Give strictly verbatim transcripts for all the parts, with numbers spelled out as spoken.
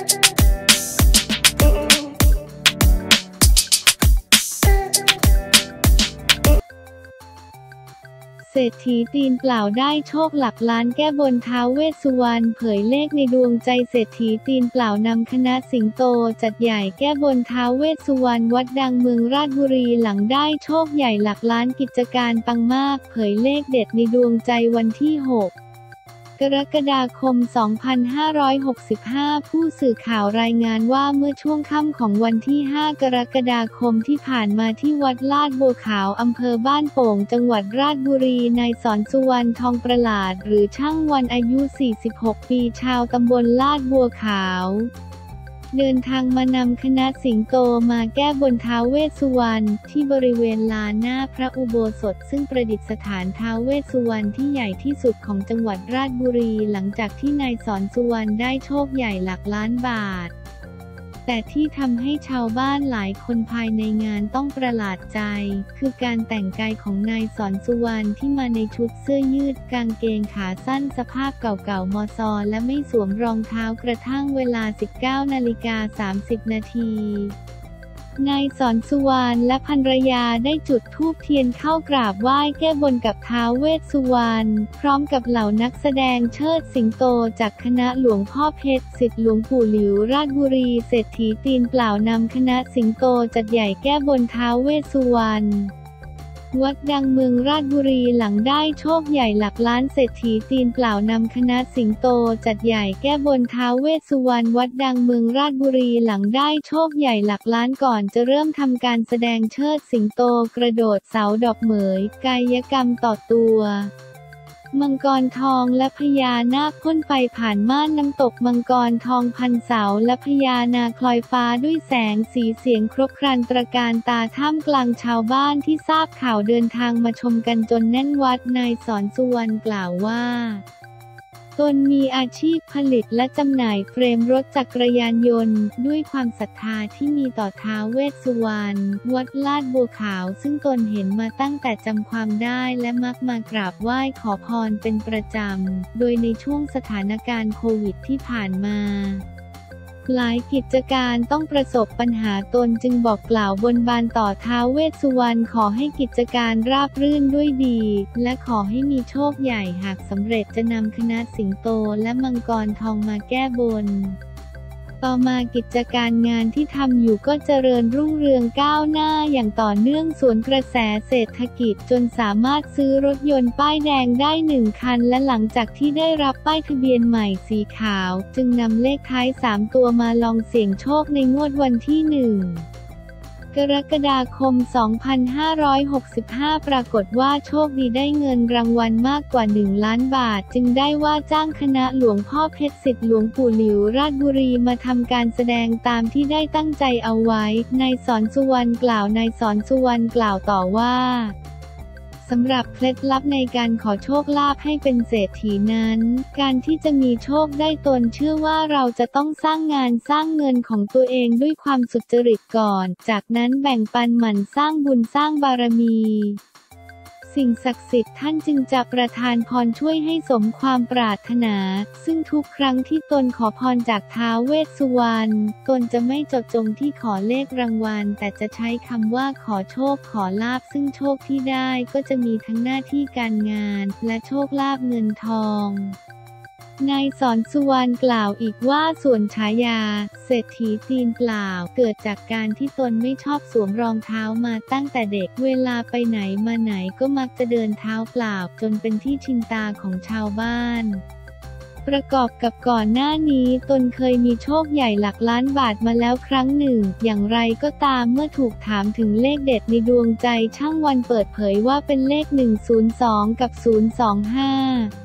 เศรษฐีตีนเปล่าได้โชคหลักล้านแก้บนท้าวเวสสุวรรณเผยเลขในดวงใจเศรษฐีตีนเปล่านำคณะสิงโตจัดใหญ่แก้บนท้าวเวสสุวรรณวัดดังเมืองราชบุรีหลังได้โชคใหญ่หลักล้านกิจการปังมากเผยเลขเด็ดในดวงใจวันที่หกกรกฎาคม สองพันห้าร้อยหกสิบห้า ผู้สื่อข่าวรายงานว่าเมื่อช่วงค่ำของวันที่ ห้ากรกฎาคมที่ผ่านมาที่วัดลาดบัวขาวอำเภอบ้านโป่งจังหวัดราชบุรีนายสอนสุวรรณทองประหลาดหรือช่างวันอายุ สี่สิบหก ปีชาวตำบลลาดบัวขาวเดินทางมานำคณะสิงโตมาแก้บนท้าวเวสสุวรรณที่บริเวณลานหน้าพระอุโบสถซึ่งประดิษฐานท้าวเวสสุวรรณที่ใหญ่ที่สุดของจังหวัดราชบุรีหลังจากที่นายสอนสุวรรณได้โชคใหญ่หลักล้านบาทแต่ที่ทำให้ชาวบ้านหลายคนภายในงานต้องประหลาดใจคือการแต่งกายของนายสอนสุวรรณที่มาในชุดเสื้อยืดกางเกงขาสั้นสภาพเก่าๆมซอและไม่สวมรองเท้ากระทั่งเวลา สิบเก้านาฬิกาสามสิบนาทีนายสอนสุวรรณและภรรยาได้จุดธูปเทียนเข้ากราบไหว้แก้บนกับท้าวเวสสุวรรณพร้อมกับเหล่านักแสดงเชิดสิงโตจากคณะหลวงพ่อเพชรศิษย์หลวงปู่หลิวราชบุรีเศรษฐีตีนเปล่านำคณะสิงโตจัดใหญ่แก้บนท้าวเวสสุวรรณวัดดังเมืองราชบุรีหลังได้โชคใหญ่หลักล้านเศรษฐีตีนเปล่านำคณะสิงโตจัดใหญ่แก้บนท้าวเวสสุวรรณวัดดังเมืองราชบุรีหลังได้โชคใหญ่หลักล้านก่อนจะเริ่มทำการแสดงเชิดสิงโตกระโดดเสาดอกเหมยกายกรรมต่อตัวมังกรทองและพญานาคพ่นไฟผ่านม่านน้ำตกมังกรทองพันเสาและพญานาคลอยฟ้าด้วยแสงสีเสียงครบครันตระการตาท่ามกลางชาวบ้านที่ทราบข่าวเดินทางมาชมกันจนแน่นวัดนายสอนสุวรรณกล่าวว่าตนมีอาชีพผลิตและจำหน่ายเฟรมรถจักรยานยนต์ด้วยความศรัทธาที่มีต่อท้าวเวสสุวรรณวัดลาดบัวขาวซึ่งตนเห็นมาตั้งแต่จำความได้และมักมากราบไหว้ขอพรเป็นประจำโดยในช่วงสถานการณ์โควิดที่ผ่านมาหลายกิจการต้องประสบปัญหาตนจึงบอกกล่าวบนบานต่อท้าวเวสสุวรรณขอให้กิจการราบรื่นด้วยดีและขอให้มีโชคใหญ่หากสำเร็จจะนำคณะสิงโตและมังกรทองมาแก้บนต่อมากิจการงานที่ทำอยู่ก็เจริญรุ่งเรืองก้าวหน้าอย่างต่อเนื่องสวนกระแสเศรษฐกิจจนสามารถซื้อรถยนต์ป้ายแดงได้หนึ่งคันและหลังจากที่ได้รับป้ายทะเบียนใหม่สีขาวจึงนำเลขท้ายสามตัวมาลองเสี่ยงโชคในงวดวันที่หนึ่งกรกฎาคม สองพันห้าร้อยหกสิบห้า ปรากฏว่าโชคดีได้เงินรางวัลมากกว่าหนึ่งล้านบาทจึงได้ว่าจ้างคณะหลวงพ่อเพชรศิษย์หลวงปู่หลิวราชบุรีมาทำการแสดงตามที่ได้ตั้งใจเอาไว้นายสอนสุวรรณกล่าวนายสอนสุวรรณกล่าวต่อว่าสำหรับเคล็ดลับในการขอโชคลาภให้เป็นเศรษฐีนั้นการที่จะมีโชคได้ตนเชื่อว่าเราจะต้องสร้างงานสร้างเงินของตัวเองด้วยความสุจริตก่อนจากนั้นแบ่งปันหมั่นสร้างบุญสร้างบารมีสิ่งศักดิ์สิทธิ์ท่านจึงจะประทานพรช่วยให้สมความปรารถนาซึ่งทุกครั้งที่ตนขอพรจากท้าวเวสสุวรรณตนจะไม่จดจงที่ขอเลขรางวัลแต่จะใช้คำว่าขอโชคขอลาภซึ่งโชคที่ได้ก็จะมีทั้งหน้าที่การงานและโชคลาภเงินทองนายสอนสุวรรณกล่าวอีกว่าส่วนฉายาเศรษฐีตีนเปล่าเกิดจากการที่ตนไม่ชอบสวมรองเท้ามาตั้งแต่เด็กเวลาไปไหนมาไหนก็มักจะเดินเท้าเปล่าจนเป็นที่ชินตาของชาวบ้านประกอบกับก่อนหน้านี้ตนเคยมีโชคใหญ่หลักล้านบาทมาแล้วครั้งหนึ่งอย่างไรก็ตามเมื่อถูกถามถึงเลขเด็ดในดวงใจช่างวันเปิดเผยว่าเป็นเลขหนึ่งศูนย์สองกับศูนย์สองห้า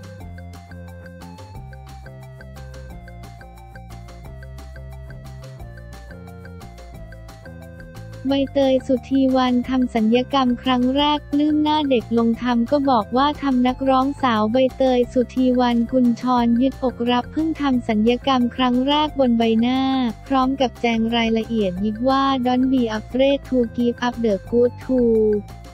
ใบเตยสุธีวรรณทำศัลยกรรมครั้งแรกปลื้มหน้าเด็กลงทำก็บอกว่าทำนักร้องสาวใบเตยสุธีวรรณกุลชรยึดอกรับเพิ่งทำศัลยกรรมครั้งแรกบนใบหน้าพร้อมกับแจงรายละเอียดยิบว่า Don't be afraid to give up the good to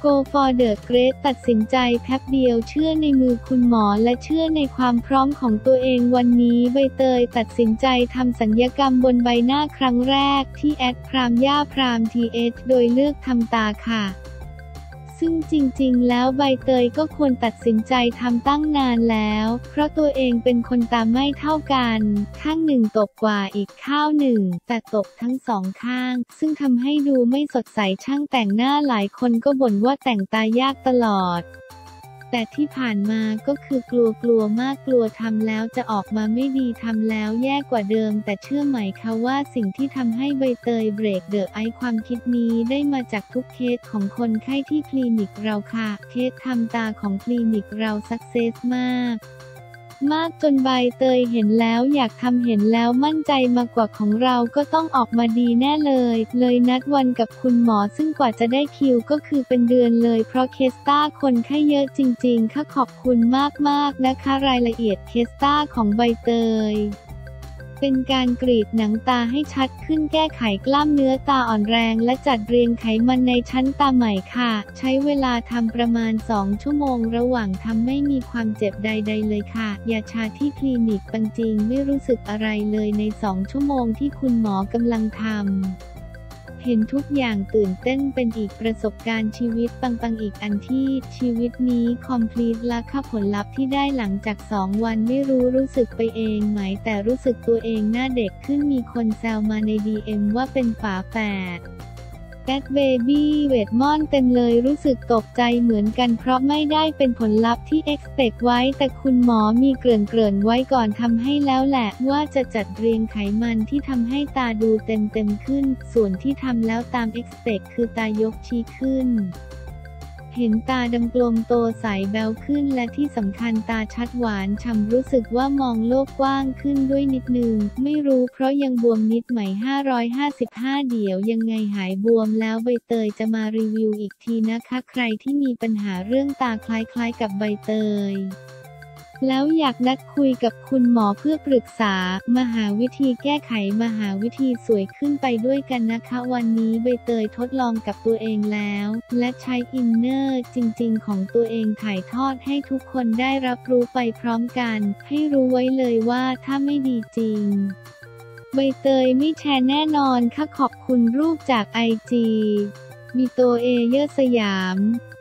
Go for the Great ตัดสินใจแป๊บเดียวเชื่อในมือคุณหมอและเชื่อในความพร้อมของตัวเองวันนี้ใบเตยตัดสินใจทำศัลยกรรมบนใบหน้าครั้งแรกที่แอดพรามย่าพรามทีเอชโดยเลือกทำตาค่ะซึ่งจริงๆแล้วใบเตยก็ควรตัดสินใจทำตั้งนานแล้วเพราะตัวเองเป็นคนตาไม่เท่ากันข้างหนึ่งตกกว่าอีกข้างหนึ่งแต่ตกทั้งสองข้างซึ่งทำให้ดูไม่สดใสช่างแต่งหน้าหลายคนก็บ่นว่าแต่งตายากตลอดแต่ที่ผ่านมาก็คือกลัวกลัวมากกลัวทำแล้วจะออกมาไม่ดีทำแล้วแย่กว่าเดิมแต่เชื่อไหมคะว่าสิ่งที่ทำให้ใบเตยเบรกเดอะไอซ์ความคิดนี้ได้มาจากทุกเคสของคนไข้ที่คลินิกเราค่ะเคสทำตาของคลินิกเราสักเซสมากมากจนใบเตยเห็นแล้วอยากทำเห็นแล้วมั่นใจมากกว่าของเราก็ต้องออกมาดีแน่เลยเลยนัดวันกับคุณหมอซึ่งกว่าจะได้คิวก็คือเป็นเดือนเลยเพราะเคสต้าคนไข้เยอะจริงๆค่ะขอบคุณมากๆนะคะรายละเอียดเคสต้าของใบเตยเป็นการกรีดหนังตาให้ชัดขึ้นแก้ไขกล้ามเนื้อตาอ่อนแรงและจัดเรียงไขมันในชั้นตาใหม่ค่ะใช้เวลาทำประมาณสองชั่วโมงระหว่างทำไม่มีความเจ็บใดๆเลยค่ะยาชาที่คลินิกปังจริงไม่รู้สึกอะไรเลยในสองชั่วโมงที่คุณหมอกำลังทำเห็นทุกอย่างตื่นเต้นเป็นอีกประสบการณ์ชีวิตปังๆอีกอันที่ชีวิตนี้คอมพลีทและค่ะผลลัพธ์ที่ได้หลังจากสองวันไม่รู้รู้สึกไปเองไหมแต่รู้สึกตัวเองหน้าเด็กขึ้นมีคนแซวมาใน ดี เอ็ม ว่าเป็นฝาแฝดแอดเบบี้เวทมอนเต็มเลยรู้สึกตกใจเหมือนกันเพราะไม่ได้เป็นผลลัพธ์ที่ expect ไว้แต่คุณหมอมีเกริ่นๆไว้ก่อนทำให้แล้วแหละว่าจะจัดเรียงไขมันที่ทำให้ตาดูเต็มๆขึ้นส่วนที่ทำแล้วตาม expect คือตายกชี้ขึ้นเห็นตาดำกลมโตใสแบ๊วขึ้นและที่สำคัญตาชัดหวานฉ่ำรู้สึกว่ามองโลกกว้างขึ้นด้วยนิดนึงไม่รู้เพราะยังบวมนิดไหมห้าร้อยห้าสิบห้าเดี๋ยวยังไงหายบวมแล้วใบเตยจะมารีวิวอีกทีนะคะใครที่มีปัญหาเรื่องตาคล้ายๆกับใบเตยแล้วอยากนัดคุยกับคุณหมอเพื่อปรึกษามาหาวิธีแก้ไขมาหาวิธีสวยขึ้นไปด้วยกันนะคะวันนี้ใบเตยทดลองกับตัวเองแล้วและใช้อินเนอร์จริงๆของตัวเองถ่ายทอดให้ทุกคนได้รับรู้ไปพร้อมกันให้รู้ไว้เลยว่าถ้าไม่ดีจริงใบเตยไม่แชร์แน่นอนค่ะขอบคุณรูปจากไอจีมีโตเอเยอร์สยาม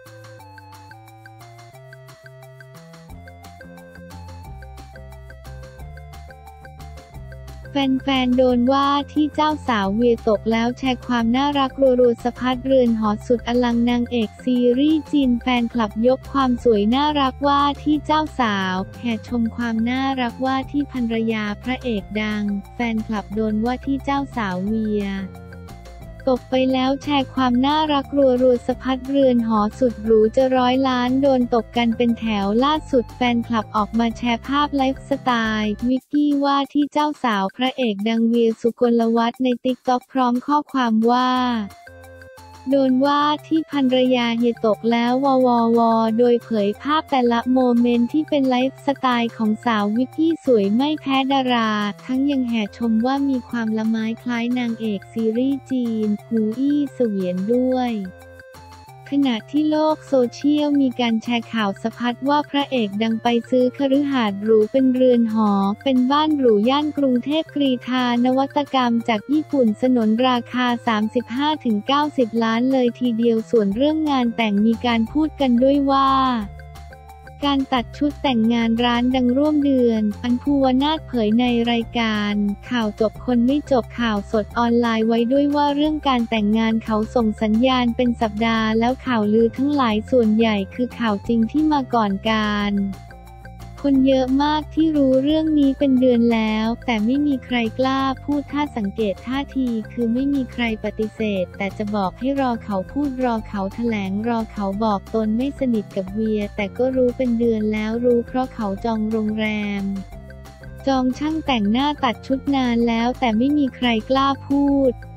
แฟนๆโดนว่าที่เจ้าสาวเวียตกแล้วแชร์ความน่ารักรัวๆสะพัดเรือนหอสุดอลังนางเอกซีรีส์จีนแฟนคลับยกความสวยน่ารักว่าที่เจ้าสาวแห่ชมความน่ารักว่าที่ภรรยาพระเอกดังแฟนคลับโดนว่าที่เจ้าสาวเวียตกไปแล้วแชร์ความน่ารักรัวๆสะพัดเรือนหอสุดหรูจะร้อยล้านโดนตกกันเป็นแถวล่าสุดแฟนคลับออกมาแชร์ภาพไลฟ์สไตล์วิกกี้ว่าที่เจ้าสาวพระเอกดังเวียสุกลวัฒน์ในติ๊กต็อกพร้อมข้อความว่าโดนว่าที่ภรรยาเฮียตกแล้ววววโดยเผยภาพแต่ละโมเมนต์ที่เป็นไลฟ์สไตล์ของสาววิกกี้สวยไม่แพ้ดาราทั้งยังแห่ชมว่ามีความละไม้คล้ายนางเอกซีรีส์จีนหูอี้เสวียนด้วยขณะที่โลกโซเชียลมีการแชร์ข่าวสะพัดว่าพระเอกดังไปซื้อคฤหาสน์หรูเป็นเรือนหอเป็นบ้านหรูย่านกรุงเทพกรีฑานวัตกรรมจากญี่ปุ่นสนนราคา สามสิบห้าถึงเก้าสิบ ล้านเลยทีเดียวส่วนเรื่องงานแต่งมีการพูดกันด้วยว่าการตัดชุดแต่งงานร้านดังร่วมเดือนอันภูวนาถเผยในรายการข่าวจบคนไม่จบข่าวสดออนไลน์ไว้ด้วยว่าเรื่องการแต่งงานเขาส่งสัญญาณเป็นสัปดาห์แล้วข่าวลือทั้งหลายส่วนใหญ่คือข่าวจริงที่มาก่อนการคนเยอะมากที่รู้เรื่องนี้เป็นเดือนแล้วแต่ไม่มีใครกล้าพูดถ้าสังเกตท่าทีคือไม่มีใครปฏิเสธแต่จะบอกให้รอเขาพูดรอเขาแถลงรอเขาบอกตนไม่สนิทกับเวียแต่ก็รู้เป็นเดือนแล้วรู้เพราะเขาจองโรงแรมจองช่างแต่งหน้าตัดชุดนานแล้วแต่ไม่มีใครกล้าพูด